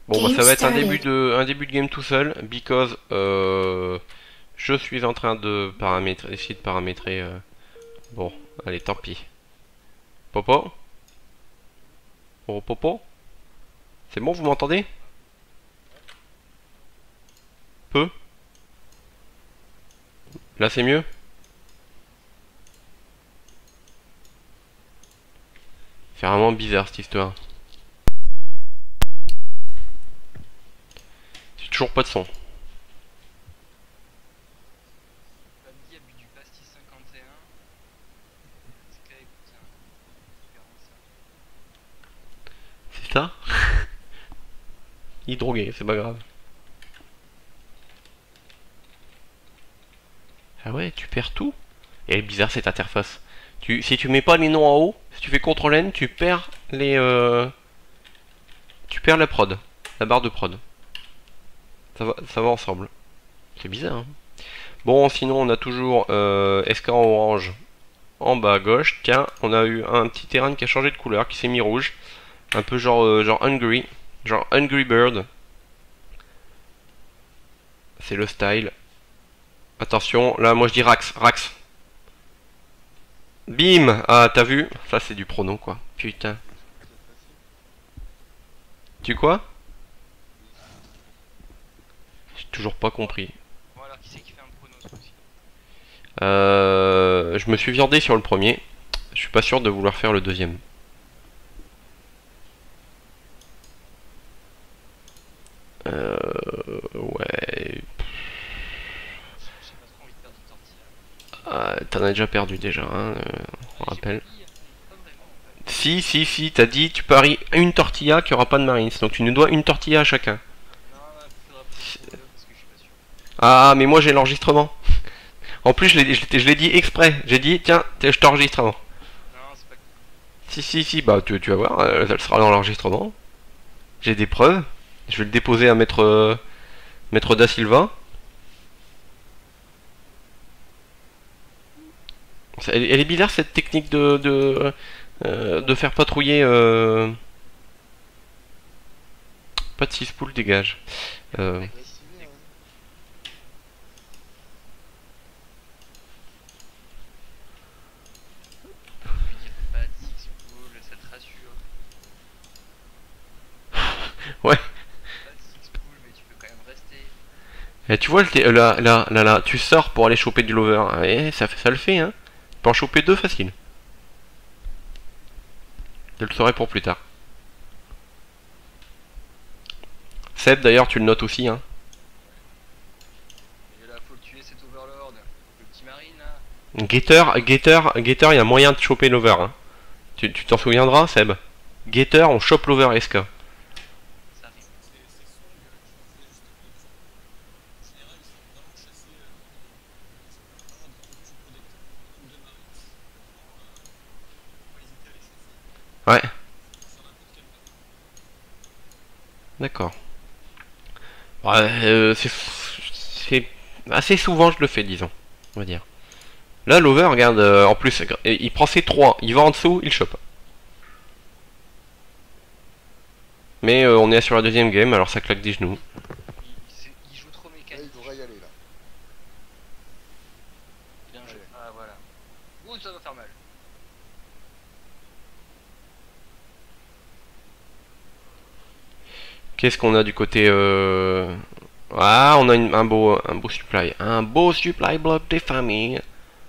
Bon bah Game ça va être started. un début de game tout seul, because je suis en train de paramétrer, essayer de paramétrer. Bon, allez, tant pis. Popo? Oh Popo? C'est bon, vous m'entendez? Peu? Là c'est mieux? C'est vraiment bizarre cette histoire. C'est toujours pas de son. Babdi a bu du pastis 51. C'est qu'à écouter un 45. C'est ça? Il est drogué, c'est pas grave. Ah ouais, tu perds tout? Et elle est bizarre cette interface. Si tu mets pas les noms en haut, si tu fais CTRL N, tu perds les tu perds la prod, la barre de prod. Ça va ensemble. C'est bizarre. Hein. Bon, sinon on a toujours SK en orange en bas à gauche. Tiens, on a eu un petit terrain qui a changé de couleur, qui s'est mis rouge. Un peu genre Hungry. Genre Hungry Bird. C'est le style. Attention, là moi je dis Rax. Rax. Bim. Ah, t'as vu? Ça c'est du prono quoi. Putain. C'est facile. Tu quoi? Oui, c'est facile. J'ai toujours pas compris. Bon, alors qui c'est qui fait un prono ce coup-ci? Je me suis viandé sur le premier. Je suis pas sûr de vouloir faire le deuxième. Ouais. J'ai pas trop envie de perdre du tortilla. T'en as déjà perdu déjà, hein, on J'ai pas rappelle. dit, pas vraiment en fait. Si, t'as dit tu paries une tortilla qu'il n'y aura pas de Marines. Donc tu nous dois une tortilla à chacun. Non, faudra peut-être que je regarde parce que je suis pas sûr. Ah, mais moi j'ai l'enregistrement. En plus, je l'ai dit exprès. J'ai dit, tiens, je t'enregistre avant. Non, c'est pas cool. Si, bah tu vas voir, elle sera dans l'enregistrement. J'ai des preuves. Je vais le déposer à Maître Da Silva. Elle est bizarre cette technique de faire patrouiller. Pas de 6 poules, dégage. Euh, Mec, Bah, stylé, hein. lui dire pas de six poules, ça te rassure. ouais. Pas de six poules, mais tu peux quand même rester. Et tu vois, là, tu sors pour aller choper du lover. Et ça le fait, hein. Tu peux en choper deux facile. Je le saurai pour plus tard. Seb, d'ailleurs, tu le notes aussi, hein. Et là, faut le tuer cet overlord. Le petit marine là. Gator, il y a moyen de choper l'over, hein. Tu t'en souviendras, Seb? Gator, on chope l'over SK. Ça arrive. C'est Song qui disait justement l'autre jour. En général, ils sont vraiment chassés ils sont vraiment des gros protecteurs comme de Marines. Faut pas hésiter à les chasser. Ouais, Sur n'importe quelle map. d'accord. Ouais, c'est assez souvent je le fais, disons. On va dire. Là, l'over, regarde, en plus, il prend ses 3, il va en dessous, il chope. Mais on est sur la deuxième game, alors ça claque des genoux. Il joue trop Là, mécanique. il devrait y aller, là. Bien joué. Allez. Ah voilà. Ouh, ça va faire mal. Qu'est-ce qu'on a du côté Ah, on a un beau supply. Un beau supply block des familles.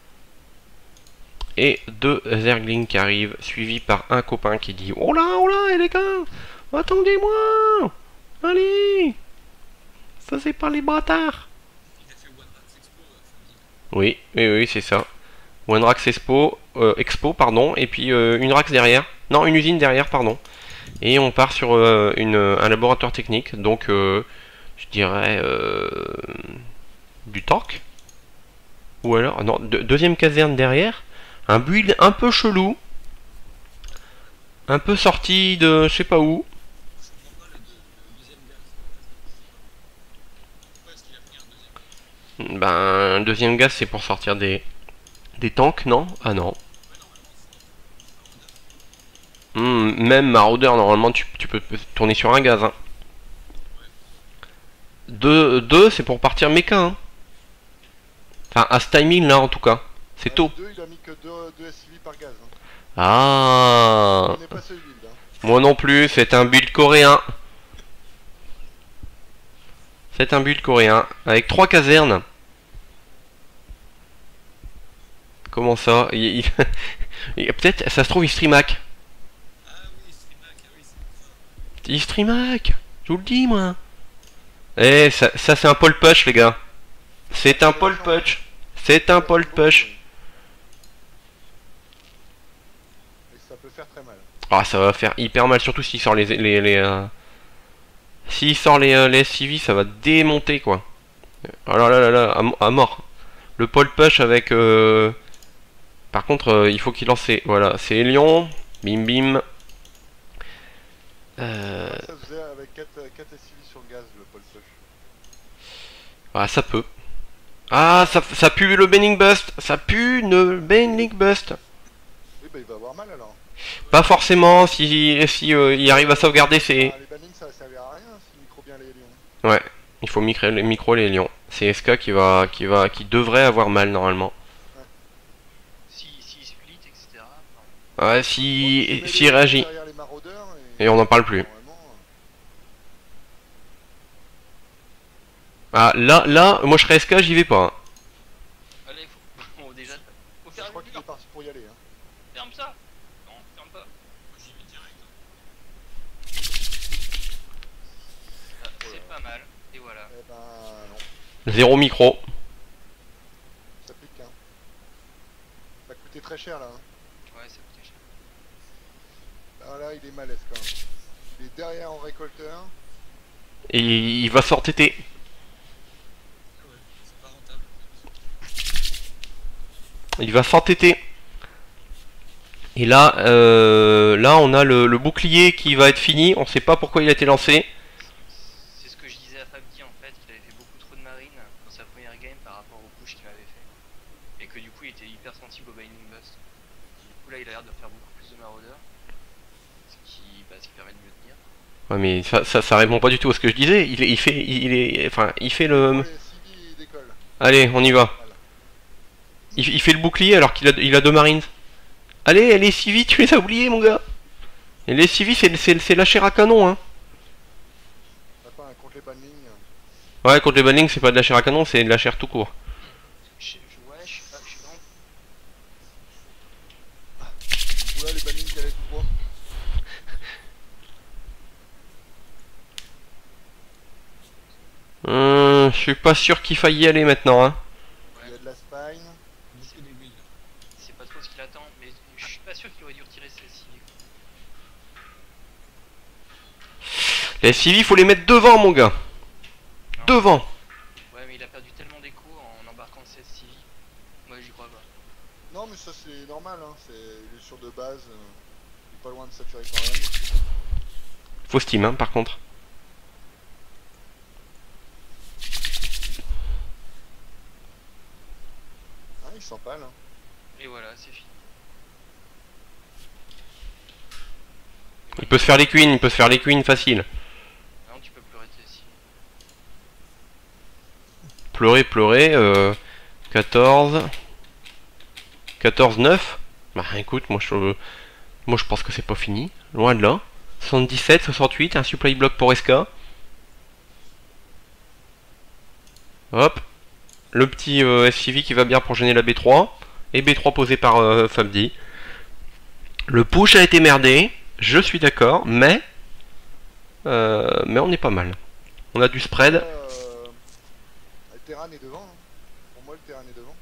Et deux Zerglings qui arrivent, suivis par un copain qui dit oh là, les gars, attendez-moi. Allez, faisez pas les bâtards. Il a fait One Rats Expo samedi. Oui, c'est ça. One Rax Expo, pardon, et puis une Rax derrière. Non, une usine derrière, pardon. Et on part sur un laboratoire technique, donc je dirais du tank. Ou alors, non, deuxième caserne derrière. Un build un peu chelou. Un peu sorti de je sais pas où. Je comprends pas le deuxième gaz. Pourquoi est-ce qu'il a pris un deuxième gaz? Ben, deuxième gaz, c'est pour sortir des tanks, non? Ah non. Ouais, normalement, c'est maraudeur. Même Marauder, normalement, tu peux tourner sur un gaz. Hein. 2 c'est pour partir méca, hein. Enfin, à ce timing là en tout cas. C'est tôt. 2, il a mis que 2 SCV par gaz. Hein. Ah. Il n'est pas ce build. Hein. Moi non plus, c'est un build coréen. C'est un build coréen. Avec 3 casernes. Comment ça peut-être, ça se trouve, il streamac. Ah oui, Streamac, ah oui, c'est ça. Il streamac. Je vous le dis, moi. Eh, ça c'est un pole push, les gars. C'est un pole push. C'est un pole push. Et ça peut faire très mal. Ah, ça va faire hyper mal, surtout s'il sort s'il sort les SCV, ça va démonter, quoi. Oh là là là là, à mort. Le pole push avec... Par contre, il faut qu'il lance ses... Voilà, c'est Elion. Bim bim. Ça faisait avec 4 SCV sur le gaz, le pole push. Ah, ça peut. Ah, ça pue le Bending Bust. Ça pue le Bending Bust. Oui, bah il va avoir mal alors. Pas forcément si il arrive à sauvegarder ses... Ah, les bannings ça va servir à rien s'il micro bien les lions. Ouais, il faut micro les lions. C'est SK qui devrait avoir mal normalement. Si split, etc. Ouais, s'il réagit. Et on n'en parle plus. Ah, là, moi je serais SK, j'y vais pas. Hein. Allez, faut, bon, déjà, faut faire Je crois le qu'il mur. est parti pour y aller. Hein. Ferme ça. Non, ferme pas. Moi j'y vais direct. Ah, c'est pas mal. Et voilà. Eh ben non, 0 micro. ça pique. Hein. Ça a coûté très cher là. Hein. Ouais, ça coûtait cher. Ah, là il est malaise quand même. Il est derrière en récolteur. Et il va sortir TT. Ah ouais, c'est pas rentable. Il va sans TT. Et là, là on a le bouclier qui va être fini. On sait pas pourquoi il a été lancé. C'est ce que je disais à Fabdi en fait, qu'il avait fait beaucoup trop de marine dans sa première game par rapport au push qu'il avait fait. Et que du coup il était hyper sensible au binding bust. Du coup là il a l'air de faire beaucoup plus de maraudeurs. Ce qui permet de mieux tenir. Ouais, mais ça répond pas du tout à ce que je disais. Il fait le... Les CV décolle. Allez, on y va. Voilà. Il fait le bouclier alors qu'il a 2 marines. Allez, les civis, tu les as oubliés, mon gars. Et les civis, c'est la chair à canon, hein. Attends, contre les bannings. Ouais, contre les bannings, c'est pas de la chair à canon, c'est de la chair tout court. Ouais, je suis vraiment. Oula, les bannings qui allaient tout droit. Je suis pas sûr qu'il faille y aller maintenant, hein. Il y a de la spine. C'est d'aiguille. C'est pas trop ce qu'il attend, mais je suis pas sûr qu'il aurait dû retirer celle-ci. Les civis, faut les mettre devant, mon gars. Devant. Ouais, mais il a perdu tellement d'écho en embarquant cette CV. Moi j'y crois pas. Non, mais ça c'est normal. Hein. Il est sur de base. Il est pas loin de saturer quand même. Faux steam, hein, par contre. Ah, il s'empale. Hein. Et voilà, c'est fini. Il peut se faire les queens, facile. Non, tu peux plus arrêter ici. Pleurer, 14... 14-9. Bah écoute, moi je pense que c'est pas fini. Loin de là. 77, 68, un supply block pour SK. Hop. Le petit SCV qui va bien pour gêner la B3. Et B3 posé par Fabdi. Le push a été merdé. Je suis d'accord, mais on est pas mal. On a du spread. Le terrain est devant. Hein. Pour moi, le terrain est devant.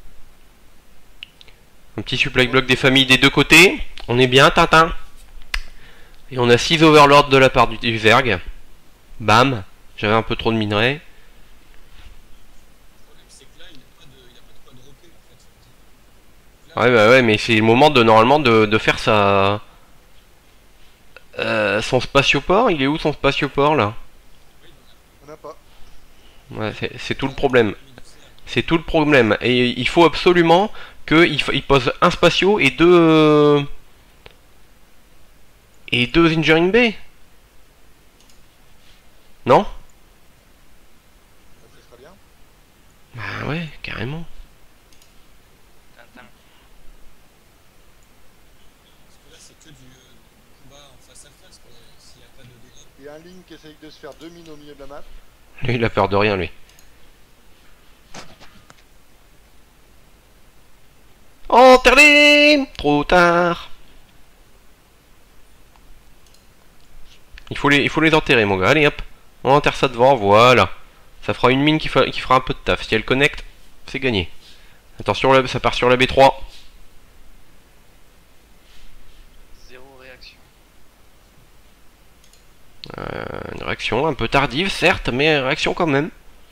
Un petit supply block des familles des deux côtés. On est bien, Tintin. Et on a 6 overlords de la part du Zerg. Bam. J'avais un peu trop de minerais. Le problème, c'est que là, il n'a pas de quoi dropper en fait. Ouais, bah ouais, mais c'est le moment de normalement de faire sa... son spatioport. Il est où son spatioport là? On n'a pas. Ouais, c'est tout le problème. C'est tout le problème. Et il faut absolument qu'il pose un spatio et deux... Et 2 Injuring Bay. Non? y a un Link qui essaye de se faire 2 mines au milieu de la map. Lui, il a peur de rien, lui. Enterré. Trop tard. Il faut les enterrer, mon gars. Allez, hop. On enterre ça devant, voilà. Ça fera une mine qui fera un peu de taf. Si elle connecte, c'est gagné. Attention, ça part sur la B3. Zéro réaction. Une réaction un peu tardive, certes, mais réaction quand même.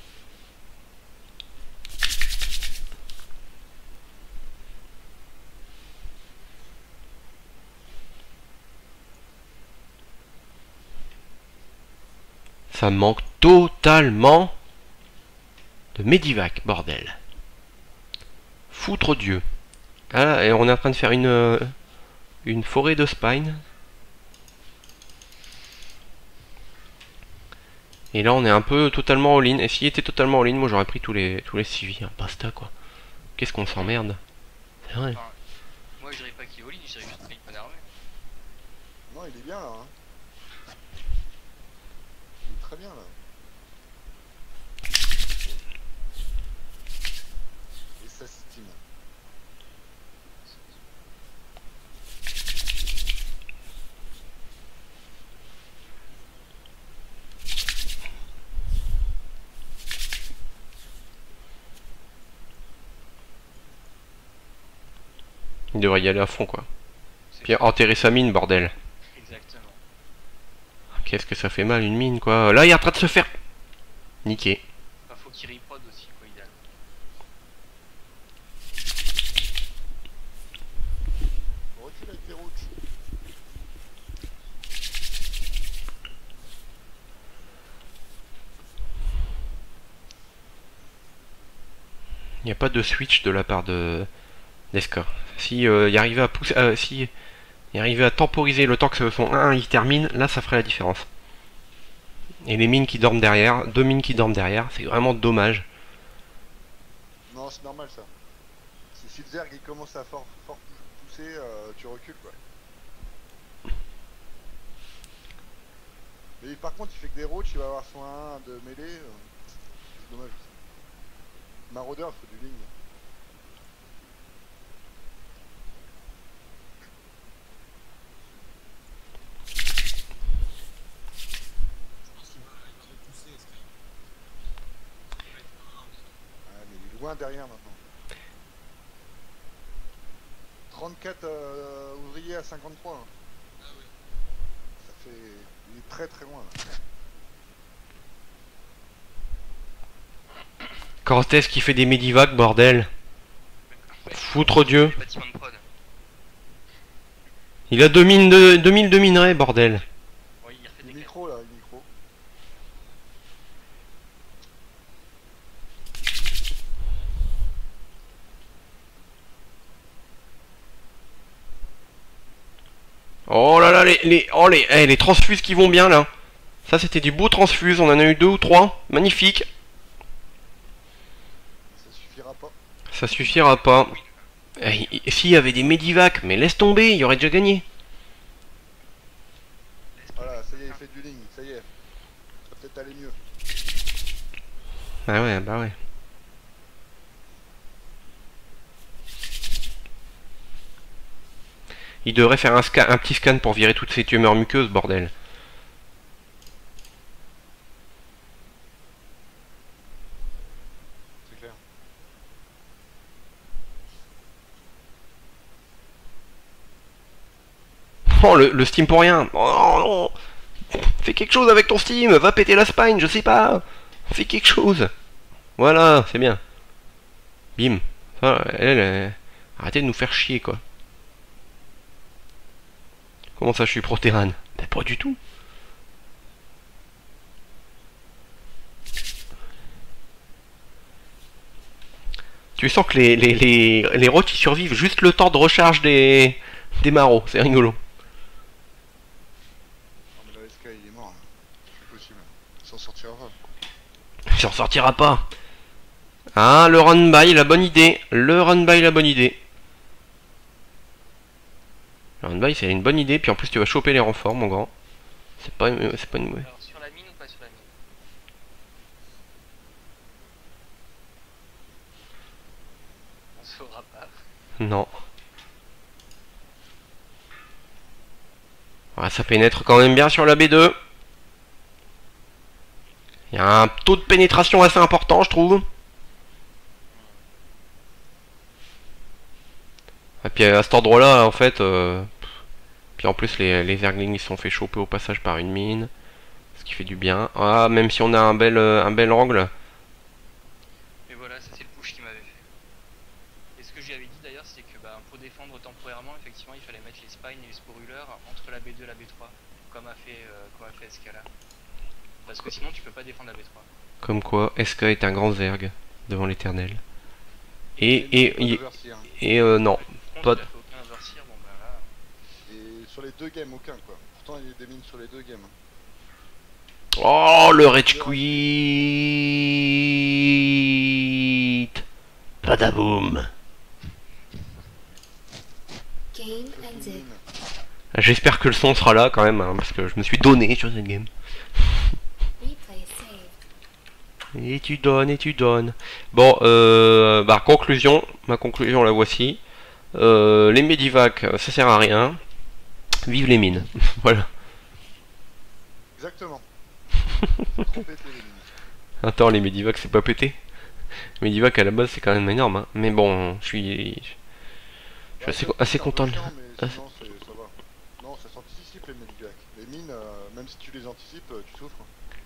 Ça manque totalement de Medivac, bordel. Foutre Dieu. Ah, et on est en train de faire une forêt de spine. Et là on est un peu totalement all-in. Et s'il était totalement all-in, moi j'aurais pris tous les civils, hein, basta quoi. Qu'est-ce qu'on s'emmerde. C'est vrai. Enfin, moi je dirais pas qu'il est all-in, je dirais juste qu'il est pas d'armée. Non, il est bien là. Hein. Il est très bien là. Et ça Steam. Il devrait y aller à fond quoi. C'est Puis enterrer sa mine, bordel. exactement. Qu'est-ce que ça fait mal une mine quoi. Là il est en train de se faire niquer. Enfin, faut qu'il reprod aussi, quoi, idéal. On recule avec les routes. Il n'y a pas de switch de la part de d'Esca. Si y arrivait à pousser, si y arrivait à temporiser le temps que son 1 il termine, là ça ferait la différence. Et les mines qui dorment derrière, 2 mines qui dorment derrière, c'est vraiment dommage. Non, c'est normal ça. Si le Zerg il commence à fort pousser, tu recules quoi. Mais par contre, il fait que des roaches, il va avoir son 1 de mêlée. C'est dommage aussi. Maraudeur, il faut du ligne. Je pense qu'il va repousser, est-ce qu'il va être un, Ah, mais il est loin derrière maintenant. 34 ouvriers à 53. Hein. ah oui. Ça fait. Il est très très loin là. Quand est-ce qu'il fait des medivacs, bordel? Ouais, Foutre Dieu. les bâtiments de prod. Il a 2000 de minerais, bordel. Oui, il refait Le des micro là, le micro. Oh là là, les transfuses qui vont bien là. Ça c'était du beau transfuse, on en a eu 2 ou 3. Magnifique. Ça suffira pas. Ça suffira pas. S'il y avait des medivacs, mais laisse tomber, il y aurait déjà gagné. Voilà, ça y est, il fait du ligne, ça y est. Ça va peut-être aller mieux. Ah ouais, bah ouais. Il devrait faire un petit scan pour virer toutes ces tumeurs muqueuses, bordel. C'est clair. Oh, le Steam pour rien. Oh non. Fais quelque chose avec ton Steam. Va péter la spine, je sais pas. Fais quelque chose. Voilà, c'est bien. Bim. Ah, arrêtez de nous faire chier, quoi. Comment ça, je suis pro-Terran? Ben, pas du tout. Tu sens que les rocs ils survivent juste le temps de recharge des marauds. C'est rigolo. Non mais la SK il est mort là. C'est possible. Il s'en sortira pas. Il s'en sortira pas. Ah, le run-by, la bonne idée. Le run-by, la bonne idée. Le run-by, c'est une bonne idée. Puis en plus, tu vas choper les renforts, mon grand. C'est pas une mauvaise. Alors sur la mine ou pas sur la mine? On saura pas. Non. Ouais, ça pénètre quand même bien sur la B2. Il y a un taux de pénétration assez important, je trouve. Et puis à cet endroit-là, en fait, puis en plus les Zerglings ils se sont fait choper au passage par une mine, ce qui fait du bien. Ah, même si on a un bel angle. Mais voilà, ça c'est le push qu'il m'avait fait. Et ce que j'y avais dit d'ailleurs, c'est que bah, pour défendre temporairement, effectivement, il fallait mettre les spines et les sporuleurs entre la B2 et la B3, comme a fait SK là. Parce que sinon tu peux pas défendre la B3. Comme quoi, SK est un grand Zerg devant l'éternel. Non. Contre, Pas- il a fait aucun overseer, bon bah là. Et sur les deux games, aucun quoi. Pourtant il y a des mines sur les deux games. Oh, le Rage Quit. Badaboum. Game ended. Mine. J'espère que le son sera là quand même, hein, parce que je me suis donné sur cette game. Replay saved. Et tu donnes, et tu donnes. Bon, bah, conclusion. Ma conclusion, la voici. Les Medivac, ça sert à rien. Vive les mines. Voilà. Exactement. Trop pété les mines. Attends, les Medivac, c'est pas pété. Medivac, à la base, c'est quand même énorme. Hein. Mais bon, je suis assez content. Chiant, mais sinon, ça va. Non, ça s'anticipe les Medivac. Les mines, même si tu les anticipes, tu souffres.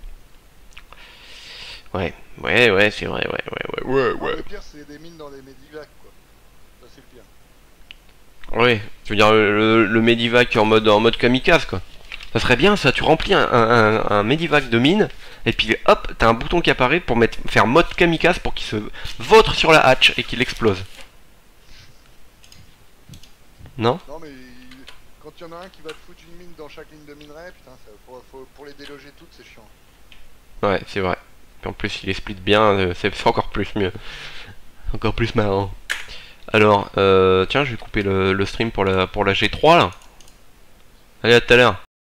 Ouais, c'est vrai, ouais. Le pire, c'est des mines dans les Medivac, quoi. Ça, c'est le pire. Ouais, tu veux dire le Medivac en mode kamikaze, quoi. Ça serait bien, ça, tu remplis un Medivac de mine, et puis hop, t'as un bouton qui apparaît pour faire mode kamikaze pour qu'il se vautre sur la hatch et qu'il explose. Non? Non, mais quand il y en a un qui va te foutre une mine dans chaque ligne de minerai, putain, pour les déloger toutes, c'est chiant. Ouais, c'est vrai. Puis en plus, il les split bien, c'est encore plus mieux. Encore plus marrant. Alors, tiens, je vais couper le stream pour la G3, là. Allez, à tout à l'heure.